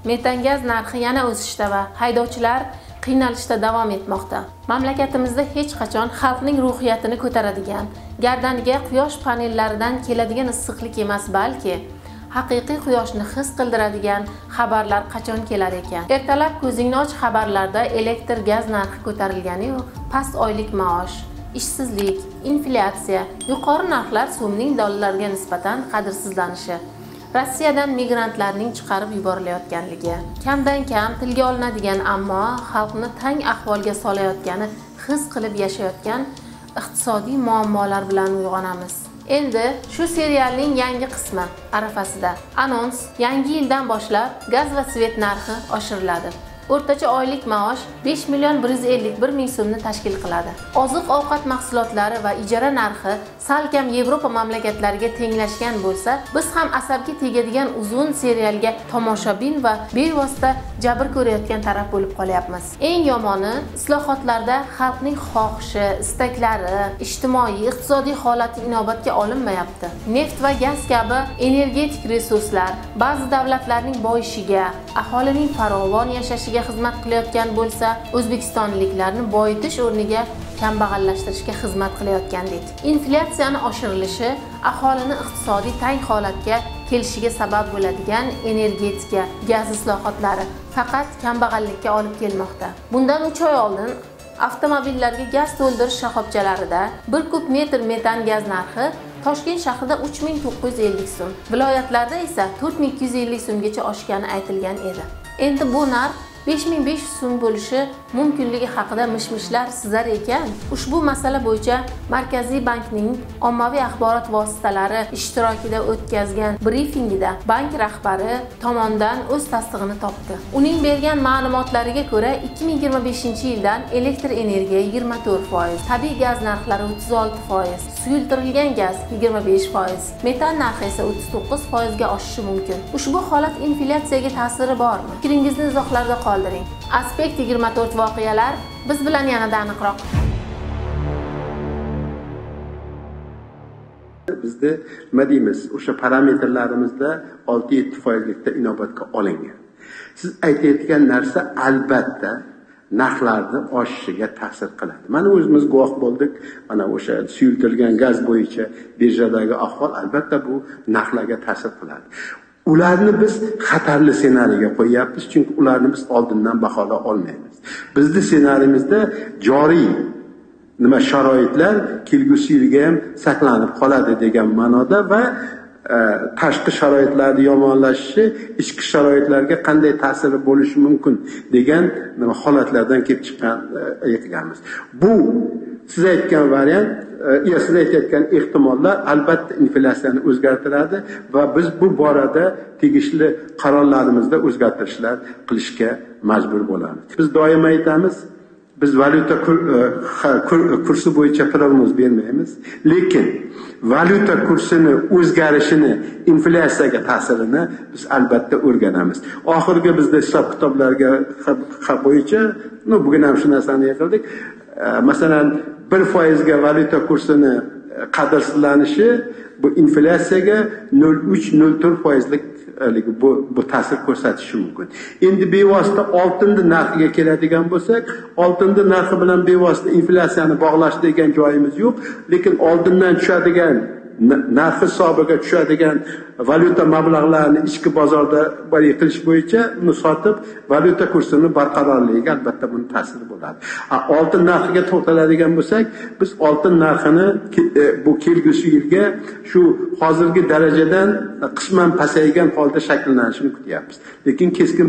Metan gaz narxi yana o'sishda va haydovchilar qiynalishda davom etmoqda. Mamlakatimizda hech qachon xalqning ruhiyatini ko'taradigan, gardaniga quyosh panellaridan keladigan issiqlik emas, balki haqiqiy quyoshni his qildiradigan xabarlar qachon kelar ekan? Ertalab ko'zingni och xabarlarda elektr gaz narxi ko'tarilgani-yu, past oylik maosh, ishsizlik, inflyatsiya, yuqori narxlar so'mning dollarga nisbatan qadrsizlanishi, Rossiyadan migrantlarning chiqarib yuborilayotganligi, kamdan kam tilga olinadigan ammo xalqni tang ahvolga solayotgani his qilib yashayotgan iqtisodiy muammolar bilan uyg'onamiz. Endi shu serialning yangi qismi arafasida anons: yangi yildan boshlab gaz va svet narxi oshiriladi. O'rtacha oylik maosh 5.151 ming so'mni tashkil qiladi. Oziq-ovqat mahsulotlari va ijara narxi salkam Yevropa mamlakatlariga tenglashgan bo'lsa, biz ham asabga tegadigan uzun serialga tomoshabin va bevosita jabr ko'rayotgan taraf bo'lib qolyapmiz. Eng yomoni, islohotlarda xalqning xohishi, istaklari, ijtimoiy, iqtisodiy holati inobatga olinmayapti. Neft va gaz kabi energetik resurslar ba'zi davlatlarning boyishiga, aholining farovon yashashiga xizmat qilayotgan bo'lsa, o'zbekistonliklarni boyitish o'rniga kambag'allashtirishga xizmat qilayotgandek. Inflyatsiyani oshirilishi aholini iqtisodiy tang holatga kelishiga sabab bo'ladigan energetika, gaz islohotlari faqat kambag'allikka olib kelmoqda. Bundan 3 oy oldin avtomobillarga gaz to'ldirish shoxobchalarida 1 kub metr metan gaz narxi Toshkent shahrida 3950 so'm, viloyatlarda esa 4250 so'mgacha oshgani aytilgan edi. Endi bu narx 5500 so'm bo'lishi mumkinligi haqida mishmishlar sizar ekan, ushbu masala bo'yicha Markaziy bankning ommaviy axborot vositalari ishtirokida o'tkazgan brifingida bank rahbari tomonidan o'z tasdig'ini topdi. Uning bergan ma'lumotlariga ko'ra, 2025-yildan elektr energiya 24%, tabiiy gaz narxlari 36%, suyultirilgan gaz 25%, metan narxi esa 39% ga oshishi mumkin. Ushbu holat inflyatsiyaga ta'siri bormi? Fikringizni izohlarda qoldiring. Aspekt 24 voqealar biz bilan yanada aniqroq. Bizda nima deymiz? O'sha parametrlarimizda 6-7%likda inobatga olingan. Siz aytayotgan narsa albatta narxlarni oshishiga ta'sir qiladi. Mana o'zimiz guvoh bo'ldik. Mana o'sha suyultirilgan gaz bo'yicha birjadagi ahvol albatta bu narxlarga ta'sir qiladi. Ularni biz xatarli ssenariyga qo'yapmiz, chunki ularni biz oldindan bahola olmaymiz. Bizning ssenariyimizda joriy sharoitlar kelgusi yilga ham saqlanib qoladi degan ma'noda va tashqi sharoitlarni yomonlashishi ichki sharoitlarga qanday ta'siri bo'lishi mumkin degan holatlardan kelib chiqqan aytganmiz. Bu siz aytgan variant, siz aytayotgan ehtimollar albatta inflyatsiyani o'zgartiradi va biz bu borada tegishli qarorlarimizda o'zgartirishlar qilishga majbur bo'lamiz. Biz doim aytamiz, biz valyuta kursi bo'yicha prognoz bermaymiz, lekin valyuta kursini o'zgarishini, inflyatsiyaga ta'sirini biz albatta o'rganamiz. Oxirgi bizda hisob kitoblarga bo'yicha, bugun ham shu narsani qildik. Masalan, 1% ga valyuta kursini qadrsizlanishi bu inflyatsiyaga 0.3-0.4%lik bu ta'sir ko'rsatishi mumkin. Endi bevosita oltinni narxiga keladigan bo'lsak, oltinni narxi bilan bevosita inflyatsiyani bog'lash degan joyimiz yo'q, lekin oldindan tushadigan narx hisobiga tushadigan valyuta mablag'larini ichki bozorda qilish bo'yicha uni sotib valyuta kursini barqarorligiga albatta buni ta'siri bo'ladi. Oltin narxiga to'xtaladigan bo'lsak, biz oltin narxini bu kelgusi yilga shu hozirgi darajadan qisman pasaygan holda shakllanishini kutyapmiz. Lekin keskin